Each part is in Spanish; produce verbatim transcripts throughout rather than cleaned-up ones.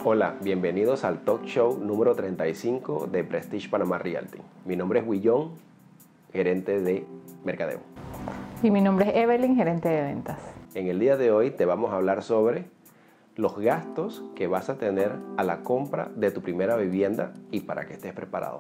Hola, bienvenidos al talk show número treinta y cinco de Prestige Panamá Realty. Mi nombre es Willón, gerente de mercadeo. Y mi nombre es Evelyn, gerente de ventas. En el día de hoy te vamos a hablar sobre los gastos que vas a tener a la compra de tu primera vivienda y para que estés preparado.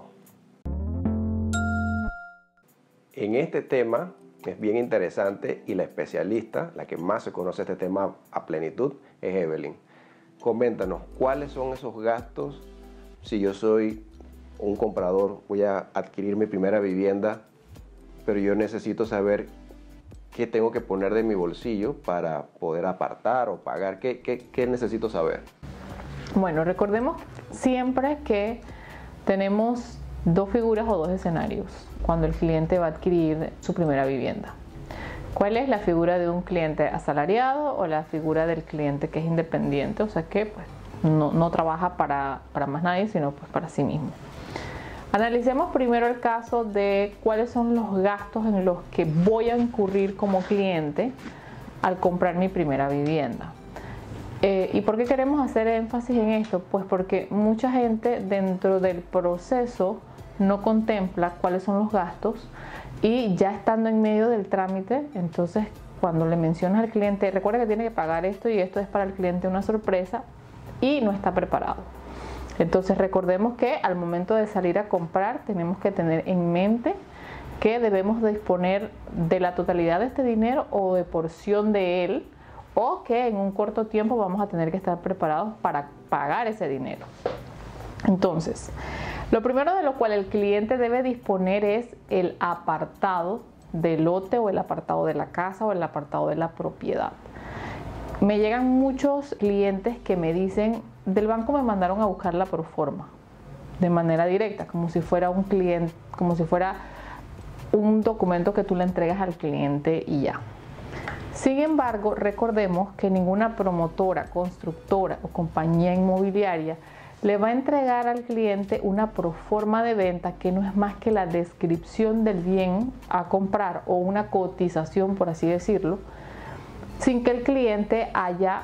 En este tema es bien interesante y la especialista, la que más se conoce este tema a plenitud, es Evelyn. Coméntanos, ¿cuáles son esos gastos si yo soy un comprador, voy a adquirir mi primera vivienda, pero yo necesito saber qué tengo que poner de mi bolsillo para poder apartar o pagar? ¿Qué, qué, qué necesito saber? Bueno, recordemos siempre que tenemos dos figuras o dos escenarios cuando el cliente va a adquirir su primera vivienda. ¿Cuál es la figura de un cliente asalariado o la figura del cliente que es independiente? O sea que pues, no, no trabaja para, para más nadie, sino pues, para sí mismo. Analicemos primero el caso de cuáles son los gastos en los que voy a incurrir como cliente al comprar mi primera vivienda. Eh, ¿Y por qué queremos hacer énfasis en esto? Pues porque mucha gente dentro del proceso no contempla cuáles son los gastos y ya estando en medio del trámite, entonces cuando le mencionas al cliente, recuerda que tiene que pagar esto y esto es para el cliente una sorpresa y no está preparado. Entonces recordemos que al momento de salir a comprar tenemos que tener en mente que debemos disponer de la totalidad de este dinero o de porción de él, o que en un corto tiempo vamos a tener que estar preparados para pagar ese dinero. Entonces, lo primero de lo cual el cliente debe disponer es el apartado del lote o el apartado de la casa o el apartado de la propiedad. Me llegan muchos clientes que me dicen, del banco me mandaron a buscar la proforma de manera directa, como si fuera un cliente, como si fuera un documento que tú le entregas al cliente y ya. Sin embargo, recordemos que ninguna promotora, constructora o compañía inmobiliaria le va a entregar al cliente una proforma de venta que no es más que la descripción del bien a comprar o una cotización, por así decirlo, sin que el cliente haya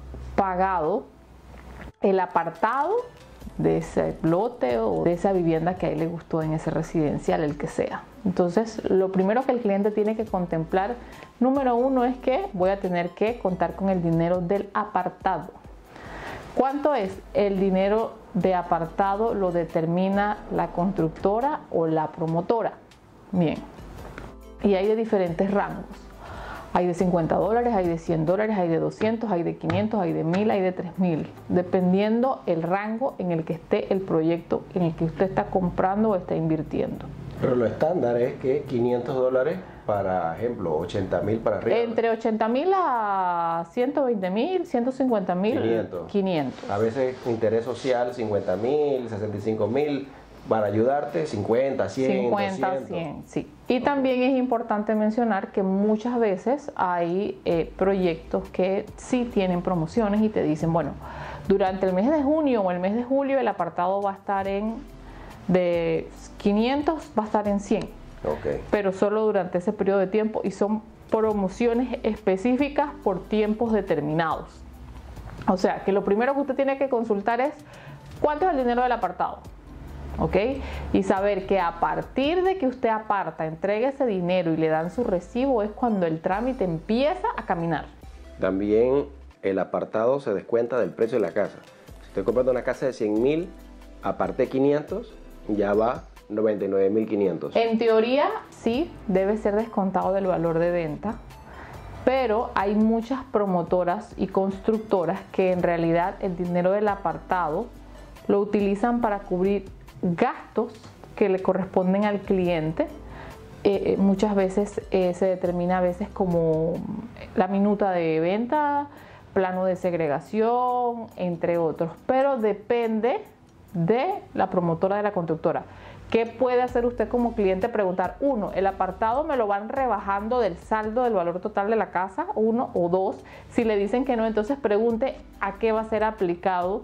pagado el apartado de ese lote o de esa vivienda que a él le gustó en ese residencial, el que sea. Entonces, lo primero que el cliente tiene que contemplar, número uno, es que voy a tener que contar con el dinero del apartado. ¿Cuánto es el dinero de apartado? Lo determina la constructora o la promotora. Bien, y hay de diferentes rangos. Hay de cincuenta dólares, hay de cien dólares, hay de doscientos, hay de quinientos, hay de mil, hay de tres mil, dependiendo el rango en el que esté el proyecto en el que usted está comprando o está invirtiendo. Pero lo estándar es que quinientos dólares para ejemplo, ochenta mil para arriba. Entre ochenta mil a ciento veinte mil, ciento cincuenta mil, quinientos. A veces interés social cincuenta mil, sesenta y cinco mil, para ayudarte cincuenta, cien, cincuenta, cien, sí. Y también es importante mencionar que muchas veces hay eh, proyectos que sí tienen promociones y te dicen, bueno, durante el mes de junio o el mes de julio el apartado va a estar en de quinientos, va a estar en cien. Okay. Pero solo durante ese periodo de tiempo y son promociones específicas por tiempos determinados. O sea, que lo primero que usted tiene que consultar es cuánto es el dinero del apartado. ¿Ok? Y saber que a partir de que usted aparta, entregue ese dinero y le dan su recibo es cuando el trámite empieza a caminar. También el apartado se descuenta del precio de la casa. Si estoy comprando una casa de cien mil, aparté quinientos, ya va noventa y nueve mil quinientos. En teoría sí debe ser descontado del valor de venta, pero hay muchas promotoras y constructoras que en realidad el dinero del apartado lo utilizan para cubrir gastos que le corresponden al cliente. Eh, muchas veces eh, se determina a veces como la minuta de venta, plano de segregación, entre otros, pero depende de la promotora, de la constructora. ¿Qué puede hacer usted como cliente? Preguntar, uno, el apartado me lo van rebajando del saldo del valor total de la casa, uno, o dos, si le dicen que no, entonces pregunte a qué va a ser aplicado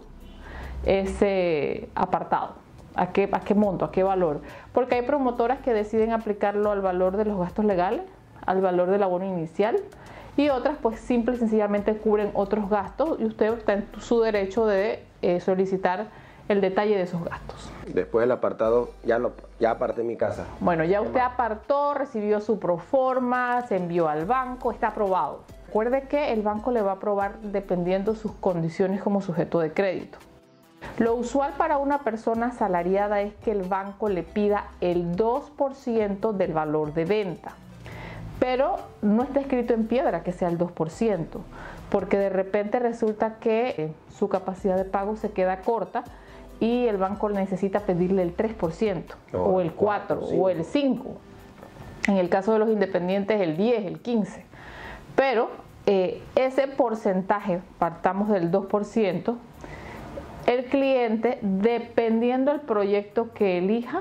ese apartado, a qué, a qué monto, a qué valor, porque hay promotoras que deciden aplicarlo al valor de los gastos legales, al valor del abono inicial, y otras pues simple y sencillamente cubren otros gastos y usted está en su derecho de eh, solicitar el detalle de esos gastos. Después del apartado, ya, lo, ya aparté mi casa. Bueno, ya usted apartó, recibió su proforma, se envió al banco, está aprobado. Recuerde que el banco le va a aprobar dependiendo sus condiciones como sujeto de crédito. Lo usual para una persona asalariada es que el banco le pida el dos por ciento del valor de venta. Pero no está escrito en piedra que sea el dos por ciento, porque de repente resulta que su capacidad de pago se queda corta y el banco necesita pedirle el tres por ciento, oh, o el cuatro por ciento, o el cinco por ciento. En el caso de los independientes, el diez por ciento, el quince por ciento. Pero eh, ese porcentaje, partamos del dos por ciento, el cliente, dependiendo del proyecto que elija,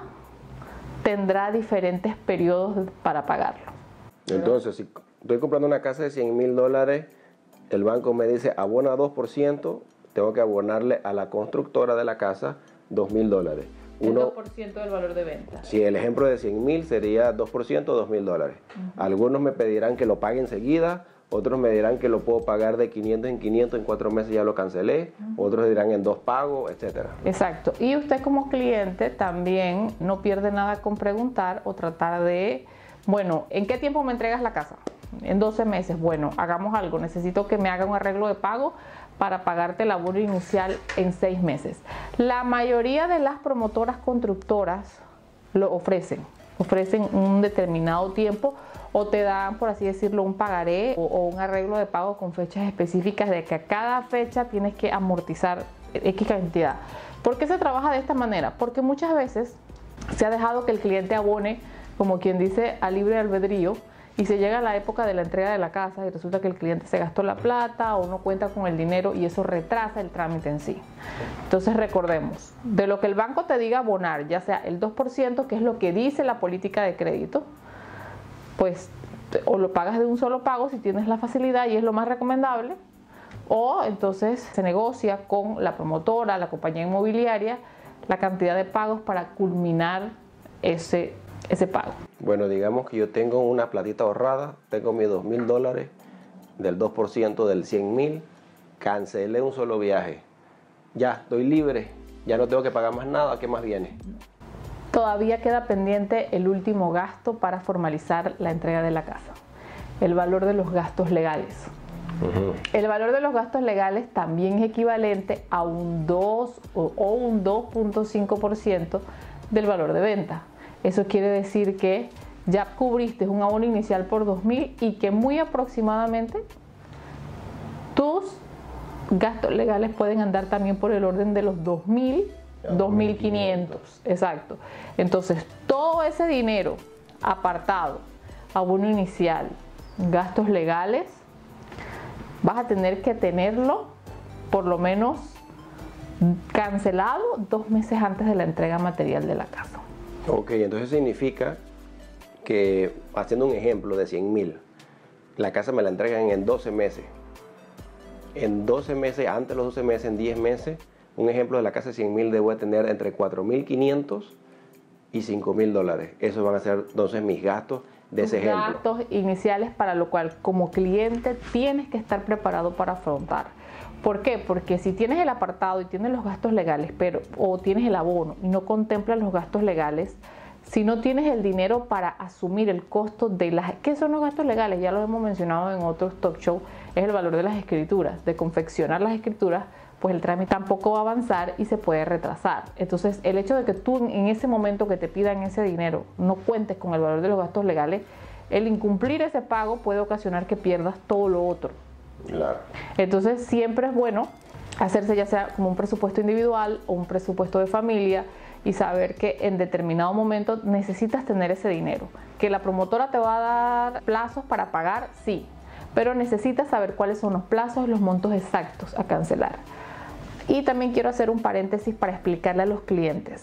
tendrá diferentes periodos para pagarlo. Entonces, si estoy comprando una casa de cien mil dólares, el banco me dice abona dos por ciento, tengo que abonarle a la constructora de la casa dos mil dólares. El dos por ciento del valor de venta. Si el ejemplo de cien mil sería dos por ciento, dos mil dólares. Uh-huh. Algunos me pedirán que lo pague enseguida, otros me dirán que lo puedo pagar de quinientos en quinientos, en cuatro meses ya lo cancelé, uh-huh. Otros dirán en dos pagos, etcétera. Exacto. Y usted como cliente también no pierde nada con preguntar o tratar de, bueno, ¿en qué tiempo me entregas la casa? En doce meses. Bueno, hagamos algo. Necesito que me haga un arreglo de pago para pagarte el abono inicial en seis meses. La mayoría de las promotoras constructoras lo ofrecen. Ofrecen un determinado tiempo o te dan, por así decirlo, un pagaré o, o un arreglo de pago con fechas específicas de que a cada fecha tienes que amortizar X cantidad. ¿Por qué se trabaja de esta manera? Porque muchas veces se ha dejado que el cliente abone, como quien dice, a libre albedrío, y se llega a la época de la entrega de la casa y resulta que el cliente se gastó la plata o no cuenta con el dinero y eso retrasa el trámite en sí. Entonces recordemos, de lo que el banco te diga abonar, ya sea el dos por ciento, que es lo que dice la política de crédito, pues o lo pagas de un solo pago si tienes la facilidad y es lo más recomendable, o entonces se negocia con la promotora, la compañía inmobiliaria, la cantidad de pagos para culminar ese ese pago. Bueno, digamos que yo tengo una platita ahorrada, tengo mis dos mil dólares del dos por ciento del cien mil, cancelé un solo viaje, ya estoy libre, ya no tengo que pagar más nada, ¿qué más viene? Todavía queda pendiente el último gasto para formalizar la entrega de la casa, el valor de los gastos legales. Uh-huh. El valor de los gastos legales también es equivalente a un dos o, o un dos punto cinco por ciento del valor de venta. Eso quiere decir que ya cubriste un abono inicial por dos mil y que muy aproximadamente tus gastos legales pueden andar también por el orden de los dos mil, dos mil quinientos. Exacto. Entonces, todo ese dinero apartado, abono inicial, gastos legales, vas a tener que tenerlo por lo menos cancelado dos meses antes de la entrega material de la casa. Ok, entonces significa que, haciendo un ejemplo de cien mil, la casa me la entregan en doce meses. En doce meses, antes de los doce meses, en diez meses, un ejemplo de la casa de cien mil debo tener entre cuatro mil quinientos y cinco mil dólares. Esos van a ser entonces mis gastos de ese ejemplo. Gastos iniciales para lo cual como cliente tienes que estar preparado para afrontar. ¿Por qué? Porque si tienes el apartado y tienes los gastos legales, pero o tienes el abono y no contemplas los gastos legales, si no tienes el dinero para asumir el costo de las... ¿Qué son los gastos legales? Ya lo hemos mencionado en otros talk show, es el valor de las escrituras, de confeccionar las escrituras, pues el trámite tampoco va a avanzar y se puede retrasar. Entonces, el hecho de que tú en ese momento que te pidan ese dinero no cuentes con el valor de los gastos legales, el incumplir ese pago puede ocasionar que pierdas todo lo otro. Claro. Entonces siempre es bueno hacerse ya sea como un presupuesto individual o un presupuesto de familia y saber que en determinado momento necesitas tener ese dinero. Que la promotora te va a dar plazos para pagar, sí, pero necesitas saber cuáles son los plazos, los montos exactos a cancelar. Y también quiero hacer un paréntesis para explicarle a los clientes.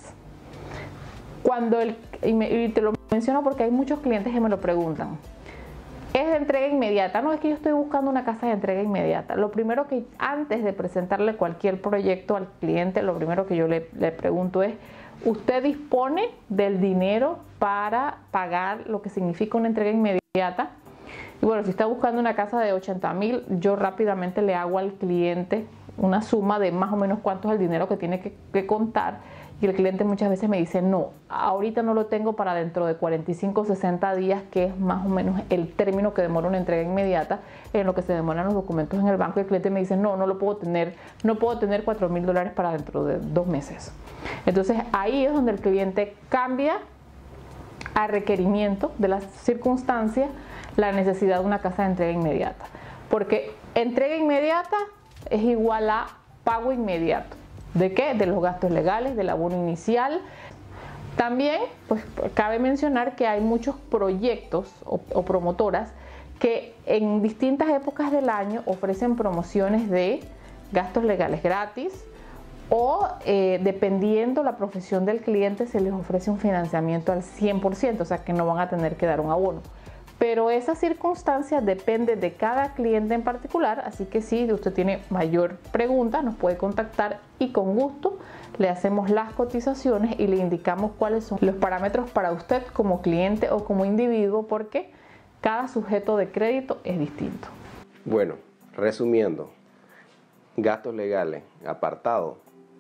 Cuando el, y, me, y te lo menciono porque hay muchos clientes que me lo preguntan. Es de entrega inmediata. No, es que yo estoy buscando una casa de entrega inmediata. Lo primero que, antes de presentarle cualquier proyecto al cliente, lo primero que yo le, le pregunto es, ¿usted dispone del dinero para pagar lo que significa una entrega inmediata? Y bueno, si está buscando una casa de ochenta mil, yo rápidamente le hago al cliente una suma de más o menos cuánto es el dinero que tiene que, que contar, y el cliente muchas veces me dice, no, ahorita no lo tengo para dentro de cuarenta y cinco o sesenta días, que es más o menos el término que demora una entrega inmediata en lo que se demoran los documentos en el banco. Y el cliente me dice, no, no lo puedo tener, no puedo tener cuatro mil dólares para dentro de dos meses. Entonces ahí es donde el cliente cambia a requerimiento de las circunstancias la necesidad de una casa de entrega inmediata, porque entrega inmediata es igual a pago inmediato. ¿De qué? De los gastos legales, del abono inicial. También, pues, cabe mencionar que hay muchos proyectos o, o promotoras que en distintas épocas del año ofrecen promociones de gastos legales gratis, o eh, dependiendo la profesión del cliente se les ofrece un financiamiento al cien por ciento, o sea que no van a tener que dar un abono. Pero esa circunstancia depende de cada cliente en particular, así que si usted tiene mayor pregunta nos puede contactar y con gusto le hacemos las cotizaciones y le indicamos cuáles son los parámetros para usted como cliente o como individuo, porque cada sujeto de crédito es distinto. Bueno, resumiendo, gastos legales, apartado,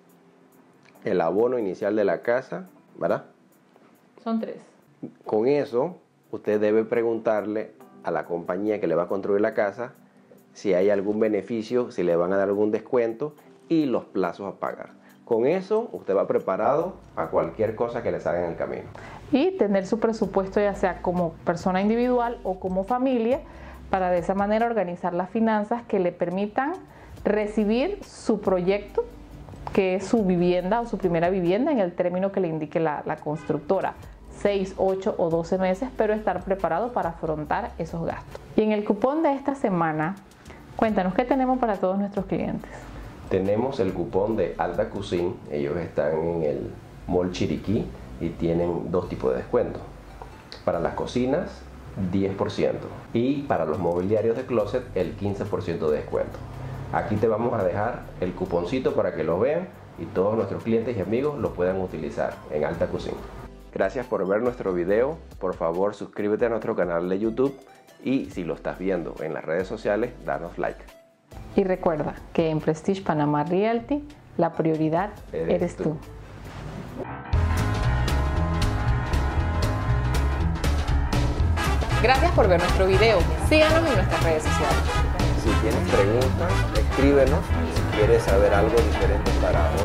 el abono inicial de la casa, ¿verdad? Son tres. Con eso usted debe preguntarle a la compañía que le va a construir la casa si hay algún beneficio, si le van a dar algún descuento y los plazos a pagar. Con eso usted va preparado a cualquier cosa que le salga en el camino. Y tener su presupuesto ya sea como persona individual o como familia, para de esa manera organizar las finanzas que le permitan recibir su proyecto, que es su vivienda o su primera vivienda, en el término que le indique la, la constructora. seis, ocho o doce meses, pero estar preparado para afrontar esos gastos. Y en el cupón de esta semana, cuéntanos, ¿qué tenemos para todos nuestros clientes? Tenemos el cupón de Alta Cuisine. Ellos están en el Mall Chiriquí y tienen dos tipos de descuento. Para las cocinas, diez por ciento, y para los mobiliarios de closet, el quince por ciento de descuento. Aquí te vamos a dejar el cuponcito para que lo vean y todos nuestros clientes y amigos lo puedan utilizar en Alta Cuisine. Gracias por ver nuestro video. Por favor, suscríbete a nuestro canal de YouTube y si lo estás viendo en las redes sociales, danos like. Y recuerda que en Prestige Panamá Realty la prioridad eres, eres tú. tú. Gracias por ver nuestro video. Síganos en nuestras redes sociales. Si tienes preguntas, escríbenos. Si quieres saber algo diferente para